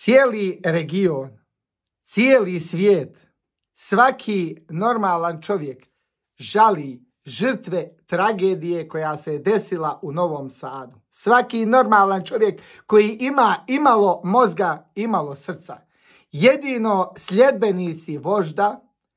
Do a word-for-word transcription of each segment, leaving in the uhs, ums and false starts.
cijeli region, cijeli svijet, svaki normalan čovjek žali žrtve tragedije koja se je desila u Novom Sadu. Svaki normalan čovjek koji ima imalo mozga, imalo srca. Jedino sljedbenici vožda,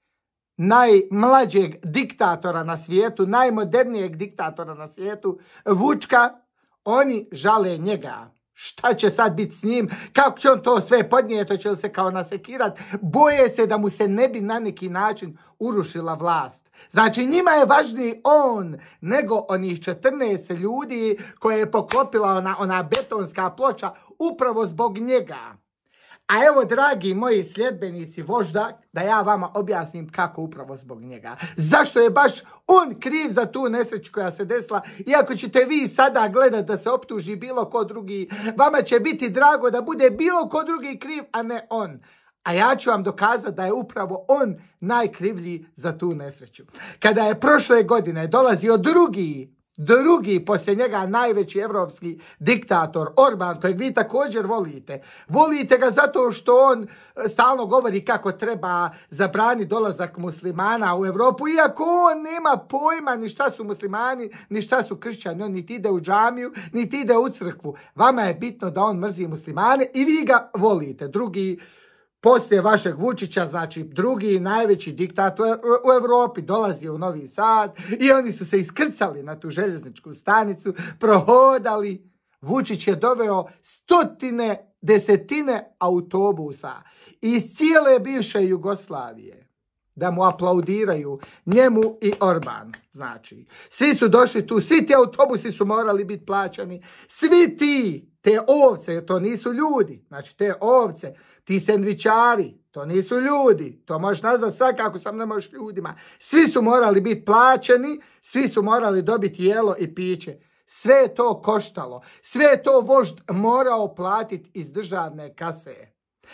najmlađeg diktatora na svijetu, najmodernijeg diktatora na svijetu, Vučka, oni žale njega. Šta će sad biti s njim? Kako će on to sve podnijeti? Hoće li se kao nasekirat? Boje se da mu se ne bi na neki način urušila vlast. Znači njima je važniji on nego onih četrnaest ljudi koje je poklopila ona, ona betonska ploča upravo zbog njega. A evo, dragi moji sljedbenici vožda, da ja vama objasnim kako upravo zbog njega. Zašto je baš on kriv za tu nesreću koja se desila? Iako ćete vi sada gledati da se optuži bilo ko drugi, vama će biti drago da bude bilo ko drugi kriv, a ne on. A ja ću vam dokazati da je upravo on najkrivlji za tu nesreću. Kada je prošle godine dolazio drugi, drugi poslije njega najveći evropski diktator Orban, kojeg vi također volite. Volite ga zato što on stalno govori kako treba zabraniti dolazak muslimana u Europu, iako on nema pojma ni šta su muslimani, ni šta su kršćani. On niti ide u džamiju, niti ide u crkvu. Vama je bitno da on mrzi muslimane i vi ga volite. Drugi, poslije vašeg Vučića, znači drugi najveći diktator u Europi, dolazi u Novi Sad i oni su se iskrcali na tu željezničku stanicu, prohodali. Vučić je doveo stotine, desetine autobusa iz cijele bivše Jugoslavije da mu aplaudiraju, njemu i Orban. Znači, svi su došli tu, svi ti autobusi su morali biti plaćani, svi ti, te ovce, to nisu ljudi, znači te ovce, ti sendvičari, to nisu ljudi, to možeš nazvati svakako, sam ne možeš ljudima. Svi su morali biti plaćeni, svi su morali dobiti jelo i piće. Sve je to koštalo, sve je to vožd morao platiti iz državne kase.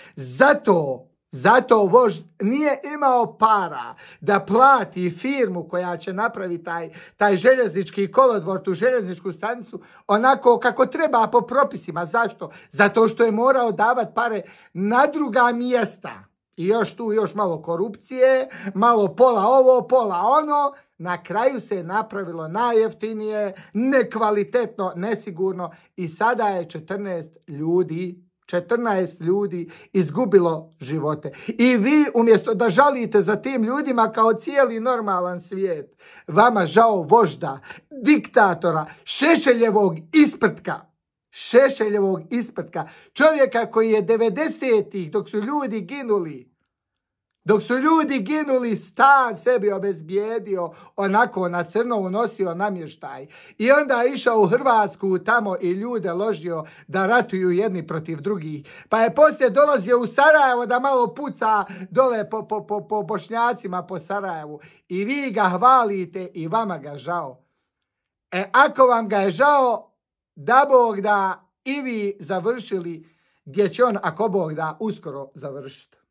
Zato, zato vožd nije imao para da plati firmu koja će napraviti taj, taj željeznički kolodvor, tu željezničku stanicu, onako kako treba po propisima. Zašto? Zato što je morao davati pare na druga mjesta. I još tu još malo korupcije, malo pola ovo, pola ono. Na kraju se je napravilo najjeftinije, nekvalitetno, nesigurno i sada je četrnaest ljudi četrnaest ljudi izgubilo živote. I vi umjesto da žalite za tim ljudima kao cijeli normalan svijet, vama žao vožda, diktatora, Šešeljevog isprtka. Šešeljevog isprtka. Čovjeka koji je devedesetih dok su ljudi ginuli, dok su ljudi ginuli, stan sebi obezbijedio, onako na crno unosio namještaj. I onda je išao u Hrvatsku tamo i ljude ložio da ratuju jedni protiv drugih. Pa je poslije dolazio u Sarajevo da malo puca dole po, po, po, po Bošnjacima po Sarajevu. I vi ga hvalite i vama ga žao. E ako vam ga je žao, da Bog da i vi završili gdje će on, ako Bog da, uskoro završiti.